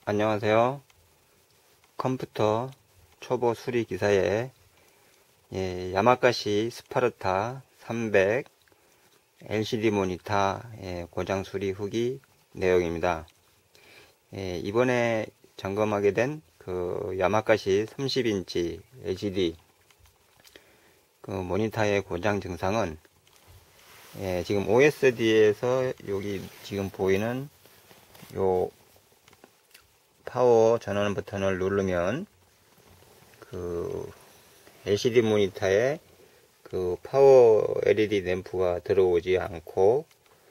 안녕하세요. 컴퓨터 초보 수리 기사의 야마가시 스파르타 300 LCD 모니터 고장 수리 후기 내용입니다. 이번에 점검하게 된 그 야마가시 30인치 LCD 그 모니터의 고장 증상은 지금 OSD에서 여기 지금 보이는 요 파워 전원 버튼을 누르면 그 LCD 모니터에 그 파워 LED 램프가 들어오지 않고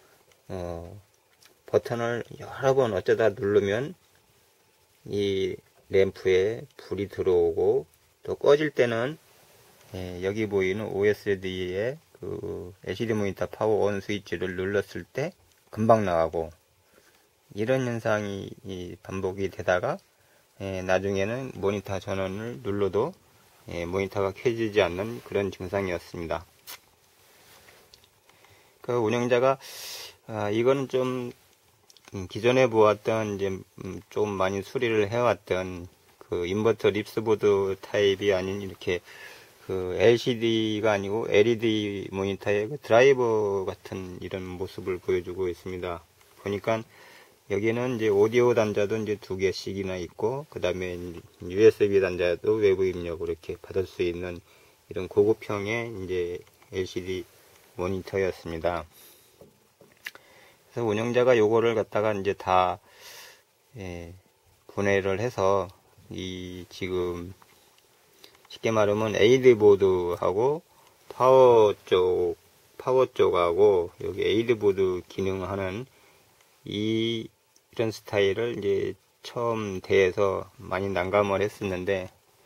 버튼을 여러 번 어쩌다 누르면 이 램프에 불이 들어오고 또 꺼질 때는 여기 보이는 OSD의 그 LCD 모니터 파워 온 스위치를 눌렀을 때 금방 나가고 이런 현상이 반복이 되다가 나중에는 모니터 전원을 눌러도 모니터가 켜지지 않는 그런 증상이었습니다. 그 운영자가 이거는 좀 기존에 보았던 이제 좀 많이 수리를 해왔던 그 인버터 립스보드 타입이 아닌 이렇게 그 LCD가 아니고 LED 모니터의 그 드라이버 같은 이런 모습을 보여주고 있습니다. 보니까 여기는 이제 오디오 단자도 이제 2개씩이나 있고, 그 다음에 USB 단자도 외부 입력으로 이렇게 받을 수 있는 이런 고급형의 이제 LCD 모니터였습니다. 그래서 운영자가 요거를 갖다가 이제 다, 분해를 해서 이 지금 쉽게 말하면 에이드 보드하고 파워 쪽하고 여기 에이드 보드 기능하는 이런 스타일을 이제 처음 대해서 많이 난감을 했었는데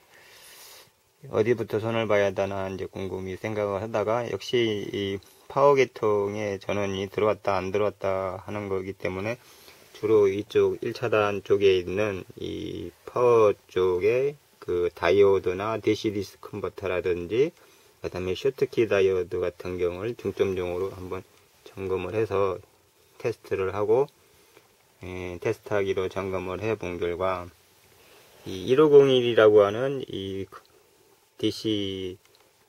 어디부터 손을 봐야 되나 이제 곰곰이 생각을 하다가 역시 이 파워 계통의 전원이 들어왔다 안 들어왔다 하는 거기 때문에 주로 이쪽 1차단 쪽에 있는 이 파워 쪽에 그 다이오드나 DC 디스 컨버터라든지 그 다음에 쇼트키 다이오드 같은 경우를 중점적으로 한번 점검을 해서 테스트를 하고 테스트하기로 점검을 해 본 결과 이 1501이라고 하는 이 DC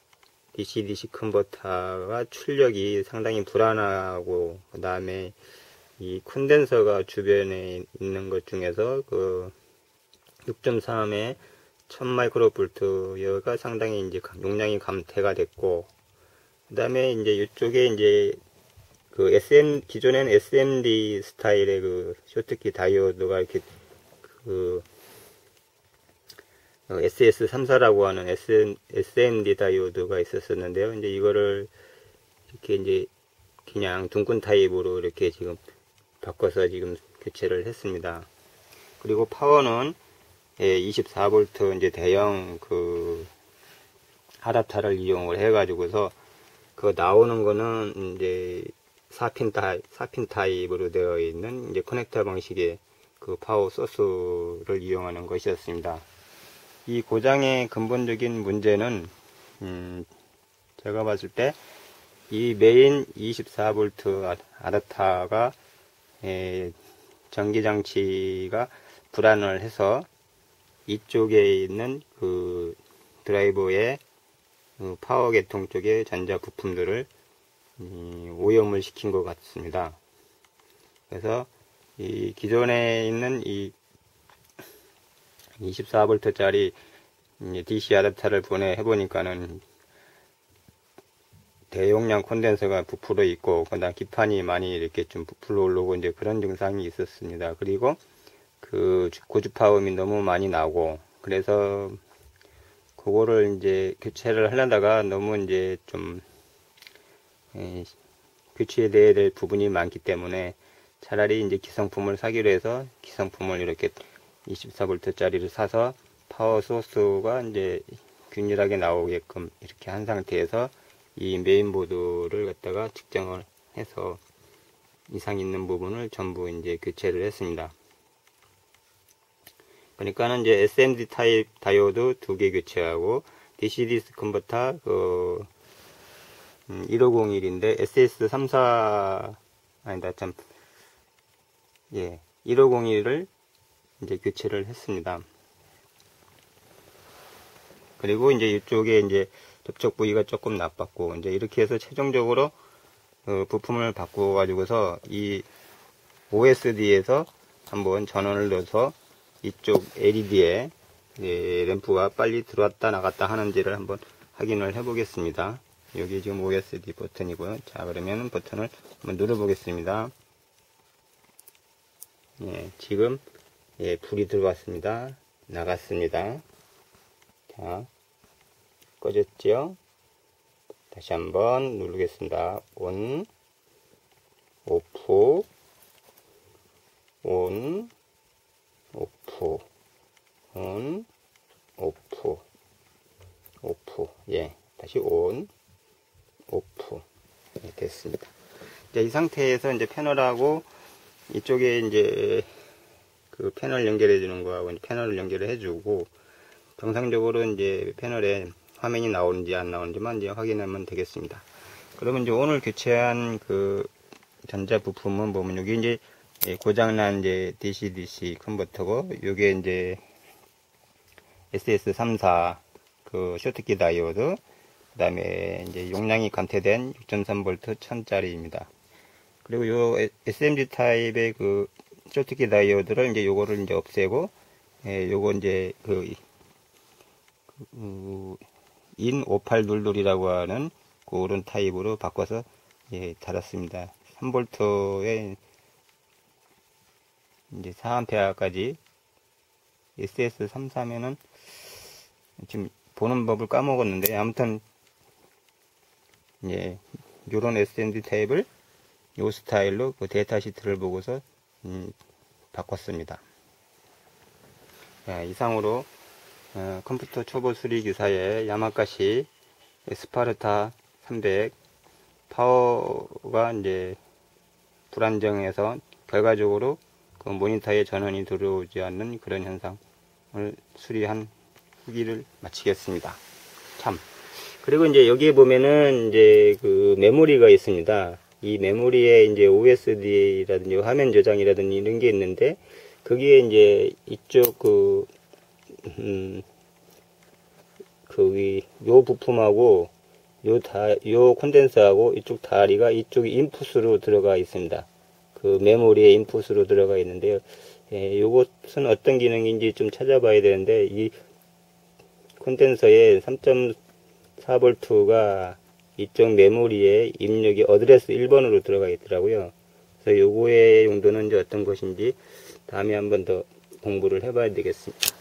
컨버터가 출력이 상당히 불안하고 그 다음에 이 콘덴서가 주변에 있는 것 중에서 그 6.3의 1000 마이크로볼트가 상당히 이제 용량이 감퇴가 됐고 그 다음에 이제 이쪽에 이제 그 기존에는 SMD 스타일의 그 쇼트키 다이오드가 이렇게 그 SS34라고 하는 SMD 다이오드가 있었었는데요. 이제 이거를 이렇게 이제 그냥 둥근 타입으로 이렇게 지금 바꿔서 지금 교체를 했습니다. 그리고 파워는 24V 이제 대형 그 아답터를 이용을 해가지고서 그 나오는 거는 이제 4핀 타입으로 되어 있는 이제 커넥터 방식의 그 파워 소스를 이용하는 것이었습니다. 이 고장의 근본적인 문제는 제가 봤을 때 이 메인 24V 아답터가 전기장치가 불안을 해서 이쪽에 있는 그 드라이버의 그 파워 계통 쪽의 전자 부품들을 오염을 시킨 것 같습니다. 그래서 이 기존에 있는 이 24V 짜리 DC 아답터를 분해해 보니까는 대용량 콘덴서가 부풀어 있고 그다음 기판이 많이 이렇게 좀 부풀어 오르고 이제 그런 증상이 있었습니다. 그리고 그 고주파음이 너무 많이 나고 그래서 그거를 이제 교체를 하려다가 너무 이제 좀 교체돼야 될 부분이 많기 때문에 차라리 이제 기성품을 사기로 해서 기성품을 이렇게 24V 짜리를 사서 파워 소스가 이제 균일하게 나오게끔 이렇게 한 상태에서 이 메인보드를 갖다가 측정을 해서 이상 있는 부분을 전부 이제 교체를 했습니다. 그러니까는 이제 SMD 타입 다이오드 2개 교체하고 DC 디스 컨버터 그 1501인데 SS34 아니다 참 1501을 이제 교체를 했습니다. 그리고 이제 이쪽에 이제 접촉 부위가 조금 나빴고, 이제 이렇게 해서 최종적으로 부품을 바꾸어 가지고서 이 OSD에서 한번 전원을 넣어서 이쪽 LED에 램프가 빨리 들어왔다 나갔다 하는지를 한번 확인을 해 보겠습니다. 여기 지금 OSD 버튼이고요. 자, 그러면 버튼을 한번 눌러 보겠습니다. 예, 지금 불이 들어왔습니다. 나갔습니다. 자, 꺼졌죠? 다시 한번 누르겠습니다. 온, 오프, 온, 오프, 온, 오프, 오프. 예, 다시 온, 오프. 예, 됐습니다. 이제 이 상태에서 이제 패널하고 이쪽에 이제 그 패널 연결해 주는 거하고 이제 패널을 연결을 해주고, 정상적으로 이제 패널에 화면이 나오는지 안 나오는지만 이제 확인하면 되겠습니다. 그러면 이제 오늘 교체한 그 전자 부품은 보면 여기 이제 고장난 이제 DC-DC 컨버터고, 요게 이제 SS34 그 쇼트키 다이오드, 그 다음에 이제 용량이 감퇴된 6.3V 1000짜리입니다. 그리고 요 SMG 타입의 그 쇼트키 다이오드를 이제 요거를 이제 없애고, 요거 이제 인 5800이라고 하는 그런 타입으로 바꿔서 달았습니다. 3V에 이제 4A까지 SS34면은 지금 보는 법을 까먹었는데, 아무튼 요런 SMD 타입을 요 스타일로 그 데이터 시트를 보고서 바꿨습니다. 자, 이상으로 컴퓨터 초보 수리 기사의 야마카시 스파르타 300 파워가 이제 불안정해서 결과적으로 그 모니터에 전원이 들어오지 않는 그런 현상을 수리한 후기를 마치겠습니다. 참. 그리고 이제 여기에 보면은 이제 그 메모리가 있습니다. 이 메모리에 이제 OSD라든지 화면 저장이라든지 이런 게 있는데, 거기에 이제 이쪽 요 부품하고 요 콘덴서하고 이쪽 다리가 이쪽이 인풋으로 들어가 있습니다. 그 메모리의 인풋으로 들어가 있는데요. 요것은 어떤 기능인지 좀 찾아봐야 되는데, 이 콘덴서에 3.4V가 이쪽 메모리에 입력이 어드레스 1번으로 들어가 있더라고요. 그래서 요거의 용도는 이제 어떤 것인지 다음에 한번 더 공부를 해봐야 되겠습니다.